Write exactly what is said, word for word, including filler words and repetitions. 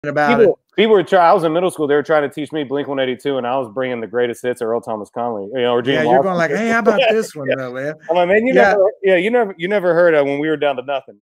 about people, it. People were trying. I was in middle school. They were trying to teach me Blink one eighty-two, and I was bringing the greatest hits of Earl Thomas Conley. You know, or Gene yeah, you're going like, hey, how about this one, yeah. though, man? I'm like, man, you yeah. never, yeah, you never, you never heard of When We Were Down to Nothing.